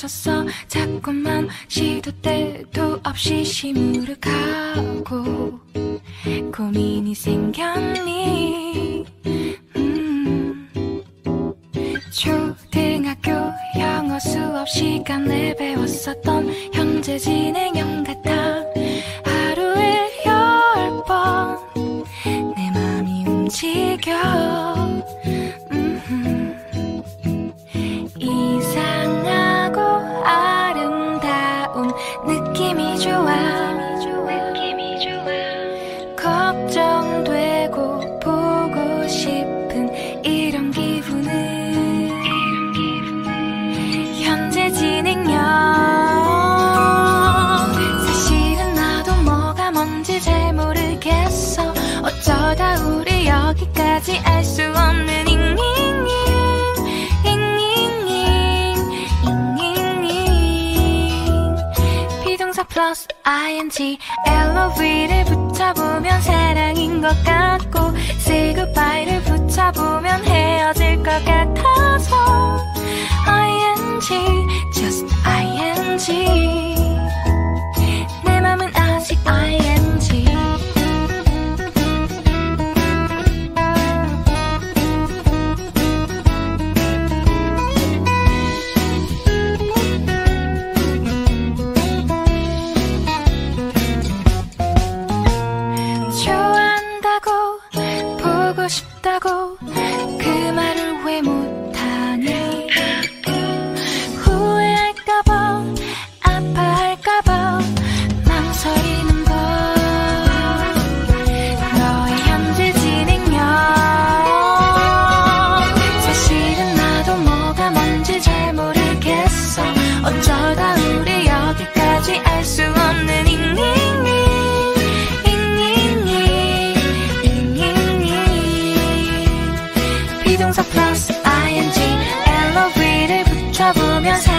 멈췄어. 자꾸만 시도 때도 없이 시무룩하고 고민이 생겼니. 초등학교 영어 수업 시간에 배웠었던 현재 진행형 같아. 하루에 10번 내 맘이 움직여. 이상하고 아름다운 느낌이 좋아. 걱정되고 보고 싶은 이런 기분은 현재 진행형. 사실은 나도 뭐가 뭔지 잘 모르겠어. 어쩌다 우리 여기까지 알 수 없는 비동사 플러스 ing LOV를 붙여보면 사랑인 것 같고 say goodbye를 붙여보면 헤어질 것 같아서 ing just ing 내 맘은 아직 ing. 보고 싶다고 그 말을 왜 못하니. 후회할까봐 아파할까봐 망설이는 걸. 너의 현재 진행형. 사실은 나도 뭐가 뭔지 잘 모르겠어. 어쩌다 우리 여기까지 알 수 없는 비동사 플러스 ing LOV를 붙여보면